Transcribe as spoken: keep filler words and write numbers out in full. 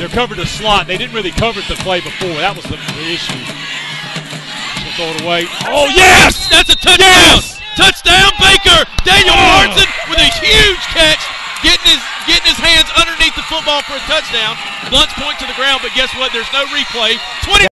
They're covered the slot. They didn't really cover the play before. That was the, the issue. She'll throw it away. Oh, yes! That's a touchdown! Yes! Touchdown, Baker! Daniel Oh! Bartson with a huge catch, getting his getting his hands underneath the football for a touchdown. Blount's point to the ground, but guess what? There's no replay. twenty